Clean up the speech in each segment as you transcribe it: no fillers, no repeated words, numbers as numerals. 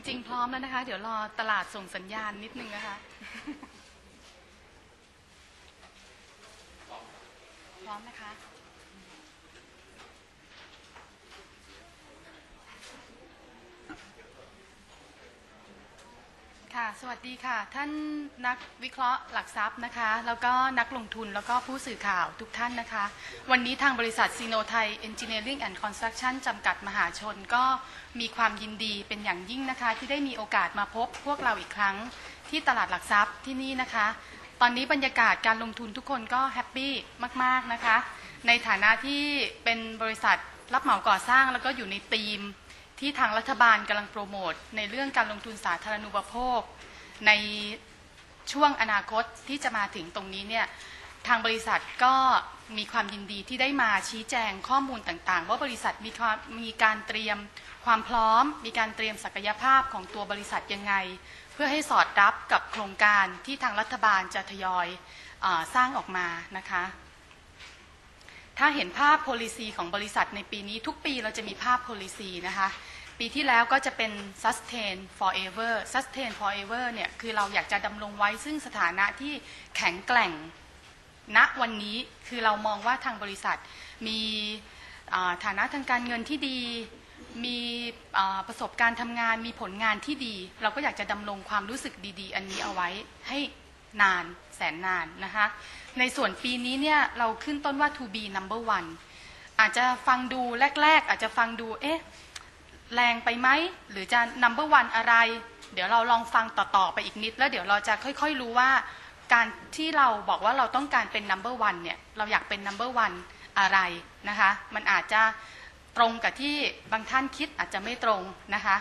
ริงๆพร้อมแล้วนะคะเดี๋ยวรอตลาดส่งสัญญาณนิดนึงนะคะพร้อมนะคะค่ะสวัสดีค่ะท่านนักวิเคราะห์หลักทรัพย์นะคะแล้วก็นักลงทุนแล้วก็ผู้สื่อข่าวทุกท่านนะคะวันนี้ทางบริษัทซีโนไทย Engineering and Construction จำกัดมหาชนก็มีความยินดีเป็นอย่างยิ่งนะคะที่ได้มีโอกาสมาพบพวกเราอีกครั้งที่ตลาดหลักทรัพย์ที่นี่นะคะตอนนี้บรรยากาศการลงทุนทุกคนก็แฮปปี้มากๆนะคะในฐานะที่เป็นบริษัทรับเหมาก่อสร้างแล้วก็อยู่ในธีมที่ทางรัฐบาลกำลังโปรโมทในเรื่องการลงทุนสาธารณูปโภคในช่วงอนาคตที่จะมาถึงตรงนี้เนี่ยทางบริษัทก็มีความยินดีที่ได้มาชี้แจงข้อมูลต่างๆว่าบริษัทมีการเตรียมความพร้อมมีการเตรียมศักยภาพของตัวบริษัทยังไงเพื่อให้สอดรับกับโครงการที่ทางรัฐบาลจะทยอยสร้างออกมานะคะถ้าเห็นภาพ policy ของบริษัทในปีนี้ทุกปีเราจะมีภาพ policy นะคะปีที่แล้วก็จะเป็น sustain forever sustain forever เนี่ยคือเราอยากจะดำรงไว้ซึ่งสถานะที่แข็งแกร่งณวันนี้คือเรามองว่าทางบริษัทมีฐานะทางการเงินที่ดีมีประสบการณ์ทำงานมีผลงานที่ดีเราก็อยากจะดำรงความรู้สึกดีๆอันนี้เอาไว้ให้นานแสนนานนะคะในส่วนปีนี้เนี่ยเราขึ้นต้นว่า to be number one อาจจะฟังดูแรกๆอาจจะฟังดูแรงไปไหมหรือจะ number one อะไรเดี๋ยวเราลองฟังต่อๆไปอีกนิดแล้วเดี๋ยวเราจะค่อยๆรู้ว่าการที่เราบอกว่าเราต้องการเป็น number one เนี่ยเราอยากเป็น number one อะไรนะคะมันอาจจะตรงกับที่บางท่านคิดอาจจะไม่ตรงนะคะ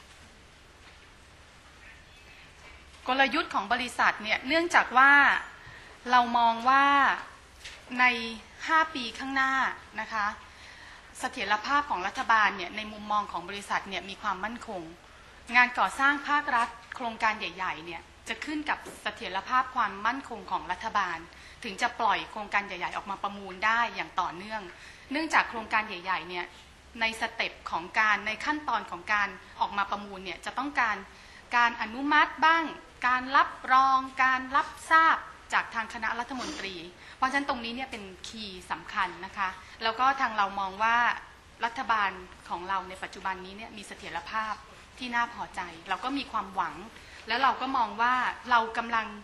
กลยุทธ์ของบริษัทเนี่ยเนื่องจากว่าเรามองว่าใน5 ปีข้างหน้านะคะเสถียรภาพของรัฐบาลเนี่ยในมุมมองของบริษัทเนี่ยมีความมั่นคงงานก่อสร้างภาครัฐโครงการใหญ่ๆเนี่ยจะขึ้นกับเสถียรภาพความมั่นคงของรัฐบาลถึงจะปล่อยโครงการใหญ่ๆออกมาประมูลได้อย่างต่อเนื่องเนื่องจากโครงการใหญ่ๆเนี่ยในสเต็ปของการในขั้นตอนของการออกมาประมูลเนี่ยจะต้องการอนุมัติบ้างการรับรองการรับทราบจากทางคณะรัฐมนตรีเพราะฉะนั้นตรงนี้เนี่ยเป็นคีย์สำคัญนะคะแล้วก็ทางเรามองว่ารัฐบาลของเราในปัจจุบันนี้เนี่ยมีเสถียรภาพที่น่าพอใจเราก็มีความหวังแล้วเราก็มองว่าเรากำลัง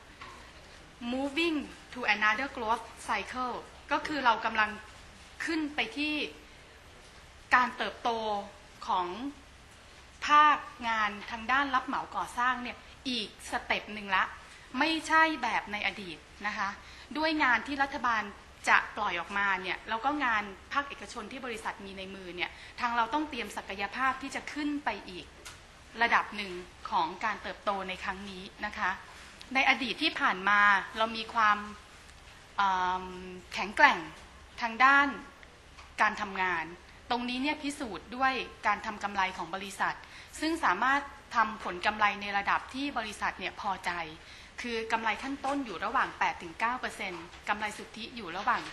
moving to another growth cycle ก็คือเรากำลังขึ้นไปที่การเติบโตของภาคงานทางด้านรับเหมาก่อสร้างเนี่ยอีกสเต็ปหนึ่งละไม่ใช่แบบในอดีตนะคะด้วยงานที่รัฐบาลจะปล่อยออกมาเนี่ยแล้วก็งานภาคเอกชนที่บริษัทมีในมือเนี่ยทางเราต้องเตรียมศักยภาพที่จะขึ้นไปอีกระดับหนึ่งของการเติบโตในครั้งนี้นะคะในอดีตที่ผ่านมาเรามีความแข็งแกร่งทางด้านการทำงานตรงนี้เนี่ยพิสูจน์ด้วยการทำกำไรของบริษัทซึ่งสามารถทำผลกำไรในระดับที่บริษัทเนี่ยพอใจคือกำไรขั้นต้นอยู่ระหว่าง 8-9% กำไรสุทธิอยู่ระหว่าง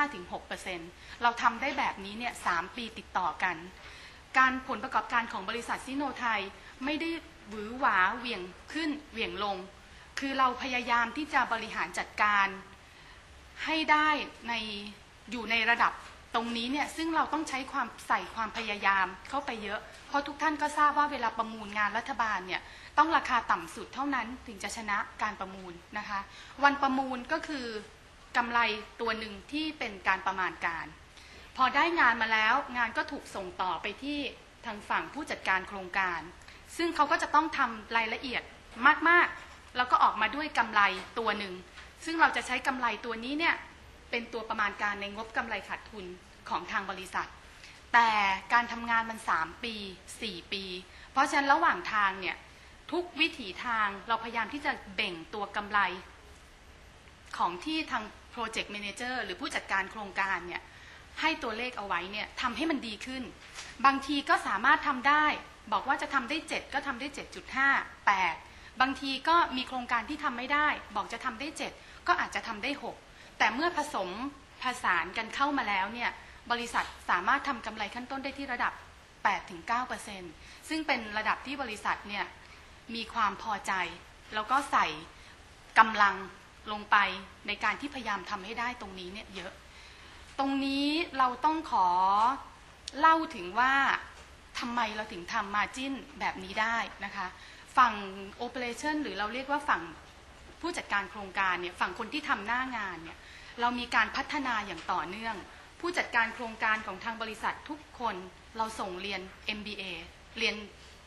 5-6% เราทำได้แบบนี้เนี่ย3 ปีติดต่อกันการผลประกอบการของบริษัทซิโนไทยไม่ได้หวือหวาเหวี่ยงขึ้นเหวี่ยงลงคือเราพยายามที่จะบริหารจัดการให้ได้อยู่ในระดับตรงนี้เนี่ยซึ่งเราต้องใช้ความพยายามเข้าไปเยอะเพราะทุกท่านก็ทราบว่าเวลาประมูลงานรัฐบาลเนี่ยต้องราคาต่ำสุดเท่านั้นถึงจะชนะการประมูลนะคะวันประมูลก็คือกำไรตัวหนึ่งที่เป็นการประมาณการพอได้งานมาแล้วงานก็ถูกส่งต่อไปที่ทางฝั่งผู้จัดการโครงการซึ่งเขาก็จะต้องทำรายละเอียดมากๆแล้วก็ออกมาด้วยกำไรตัวหนึ่งซึ่งเราจะใช้กำไรตัวนี้เนี่ยเป็นตัวประมาณการในงบกำไรขาดทุนของทางบริษัทแต่การทำงานมัน3 ปี 4 ปีเพราะฉะนั้นระหว่างทางเนี่ยทุกวิถีทางเราพยายามที่จะเบ่งตัวกำไรของที่ทาง Project Manager หรือผู้จัดการโครงการเนี่ยให้ตัวเลขเอาไว้เนี่ยทำให้มันดีขึ้นบางทีก็สามารถทำได้บอกว่าจะทำได้7ก็ทำได้ 7.5 8บางทีก็มีโครงการที่ทำไม่ได้บอกจะทำได้7ก็อาจจะทำได้6แต่เมื่อผสมผสานกันเข้ามาแล้วเนี่ยบริษัทสามารถทำกำไรขั้นต้นได้ที่ระดับ 8-9%ซึ่งเป็นระดับที่บริษัทเนี่ยมีความพอใจแล้วก็ใส่กำลังลงไปในการที่พยายามทำให้ได้ตรงนี้เนี่ยเยอะตรงนี้เราต้องขอเล่าถึงว่าทำไมเราถึงทำ margin แบบนี้ได้นะคะฝั่ง operation หรือเราเรียกว่าฝั่งผู้จัดการโครงการเนี่ยฝั่งคนที่ทำหน้างานเนี่ยเรามีการพัฒนาอย่างต่อเนื่องผู้จัดการโครงการของทางบริษัททุกคนเราส่งเรียน MBA เรียน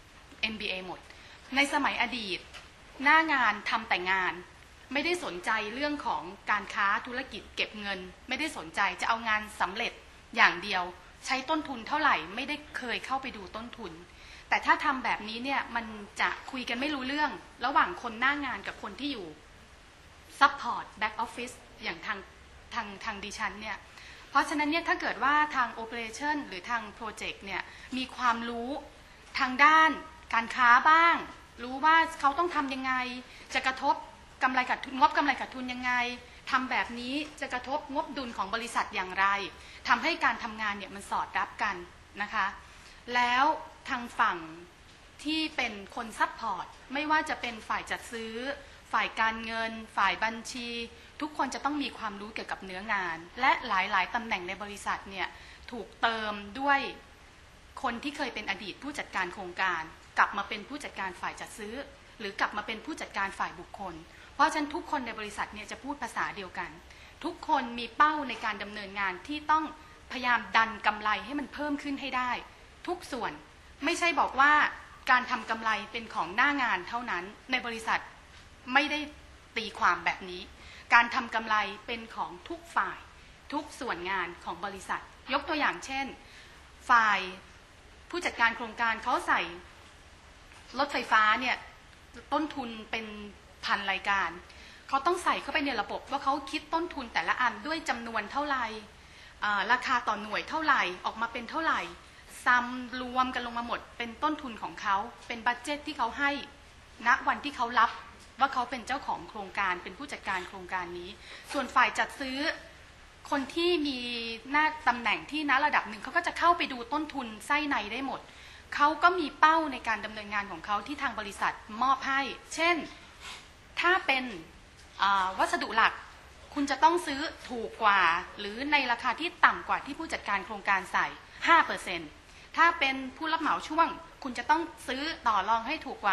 MBA หมดในสมัยอดีตหน้างานทำแต่งานไม่ได้สนใจเรื่องของการค้าธุรกิจเก็บเงินไม่ได้สนใจจะเอางานสำเร็จอย่างเดียวใช้ต้นทุนเท่าไหร่ไม่ได้เคยเข้าไปดูต้นทุนแต่ถ้าทำแบบนี้เนี่ยมันจะคุยกันไม่รู้เรื่องระหว่างคนหน้างานกับคนที่อยู่ support back office อย่างทางดิฉันเนี่ยเพราะฉะนั้นเนี่ยถ้าเกิดว่าทาง operation หรือทาง project เนี่ยมีความรู้ทางด้านการค้าบ้างรู้ว่าเขาต้องทำยังไงจะกระทบกำไรขาดทุนงบกำไรขาดทุนยังไงทำแบบนี้จะกระทบงบดุลของบริษัทอย่างไรทำให้การทำงานเนี่ยมันสอดรับกันนะคะแล้วทางฝั่งที่เป็นคนซัพพอร์ตไม่ว่าจะเป็นฝ่ายจัดซื้อฝ่ายการเงินฝ่ายบัญชีทุกคนจะต้องมีความรู้เกี่ยวกับเนื้องานและหลายๆตำแหน่งในบริษัทเนี่ยถูกเติมด้วยคนที่เคยเป็นอดีตผู้จัดการโครงการกลับมาเป็นผู้จัดการฝ่ายจัดซื้อหรือกลับมาเป็นผู้จัดการฝ่ายบุคคลเพราะฉะนั้นทุกคนในบริษัทเนี่ยจะพูดภาษาเดียวกันทุกคนมีเป้าในการดำเนินงานที่ต้องพยายามดันกำไรให้มันเพิ่มขึ้นให้ได้ทุกส่วนไม่ใช่บอกว่าการทำกำไรเป็นของหน้างานเท่านั้นในบริษัทไม่ได้ตีความแบบนี้การทำกำไรเป็นของทุกฝ่ายทุกส่วนงานของบริษัทยกตัวอย่างเช่นฝ่ายผู้จัดการโครงการเขาใส่รถไฟฟ้าเนี่ยต้นทุนเป็นพันรายการเขาต้องใส่เข้าไปในระบบว่าเขาคิดต้นทุนแต่ละอันด้วยจำนวนเท่าไหร่ราคาต่อหน่วยเท่าไหร่ออกมาเป็นเท่าไหร่ซ้ำรวมกันลงมาหมดเป็นต้นทุนของเขาเป็นบัดเจ็ตที่เขาให้ณวันที่เขารับว่าเขาเป็นเจ้าของโครงการเป็นผู้จัดการโครงการนี้ส่วนฝ่ายจัดซื้อคนที่มีหน้าตำแหน่งที่ณระดับหนึ่งเขาก็จะเข้าไปดูต้นทุนไส้ในได้หมดเขาก็มีเป้าในการดำเนินงานของเขาที่ทางบริษัทมอบให้เช่นถ้าเป็นวัสดุหลักคุณจะต้องซื้อถูกกว่าหรือในราคาที่ต่ำกว่าที่ผู้จัดการโครงการใส่ 5% ถ้าเป็นผู้รับเหมาช่วงคุณจะต้องซื้อต่อรองให้ถูกกว่า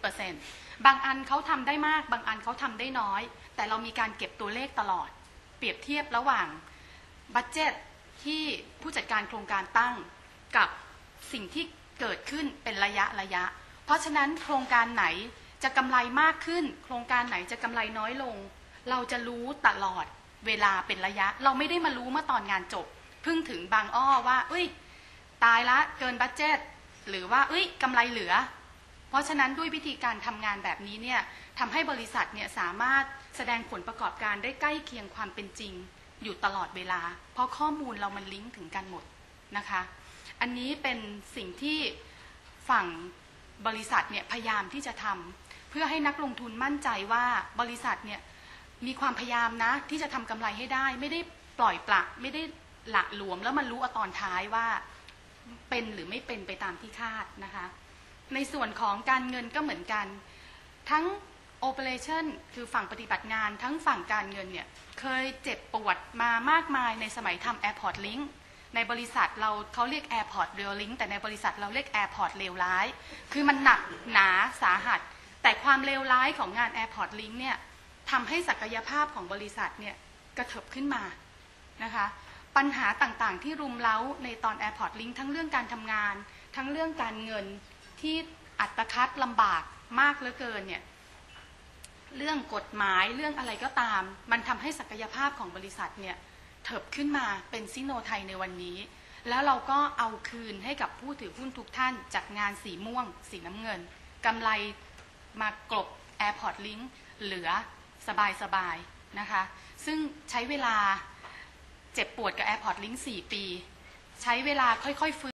10% บางอันเขาทำได้มากบางอันเขาทำได้น้อยแต่เรามีการเก็บตัวเลขตลอดเปรียบเทียบระหว่างบัดเจ็ตที่ผู้จัดการโครงการตั้งกับสิ่งที่เกิดขึ้นเป็นระยะเพราะฉะนั้นโครงการไหนจะกำไรมากขึ้นโครงการไหนจะกำไรน้อยลงเราจะรู้ตลอดเวลาเป็นระยะเราไม่ได้มารู้เมื่อตอนงานจบเพิ่งถึงบางอ้อว่าตายละเกินบัดเจ็ตหรือว่ากำไรเหลือเพราะฉะนั้นด้วยวิธีการทำงานแบบนี้เนี่ยทำให้บริษัทเนี่ยสามารถแสดงผลประกอบการได้ใกล้เคียงความเป็นจริงอยู่ตลอดเวลาเพราะข้อมูลเรามันลิงก์ถึงกันหมดนะคะอันนี้เป็นสิ่งที่ฝั่งบริษัทเนี่ยพยายามที่จะทำเพื่อให้นักลงทุนมั่นใจว่าบริษัทเนี่ยมีความพยายามนะที่จะทำกำไรให้ได้ไม่ได้ปล่อยปละไม่ได้หละหลวมแล้วมันรู้เอาตอนท้ายว่าเป็นหรือไม่เป็นไปตามที่คาดนะคะในส่วนของการเงินก็เหมือนกันทั้ง operation คือฝั่งปฏิบัติงานทั้งฝั่งการเงินเนี่ยเคยเจ็บปวดมามากมายในสมัยทำ Airport Link ในบริษัทเราเขาเรียก Airport Real Link แต่ในบริษัทเราเรียก Airport เลวร้ายคือมันหนักหนาสาหัสแต่ความเลวร้ายของงาน Airport Link เนี่ยทำให้ศักยภาพของบริษัทเนี่ยกระเถิบขึ้นมานะคะปัญหาต่างๆที่รุมเร้าในตอน Airport Link ทั้งเรื่องการทำงานทั้งเรื่องการเงินที่อัตคัดลำบากมากเหลือเกินเนี่ยเรื่องกฎหมายเรื่องอะไรก็ตามมันทำให้ศักยภาพของบริษัทเนี่ยเถิบขึ้นมาเป็นซิโนไทยในวันนี้แล้วเราก็เอาคืนให้กับผู้ถือหุ้นทุกท่านจากงานสีม่วงสีน้ำเงินกำไรมากลบ Airport Link เหลือสบายๆนะคะซึ่งใช้เวลาเจ็บปวดกับ Airport Link 4 ปีใช้เวลาค่อยๆฟื้น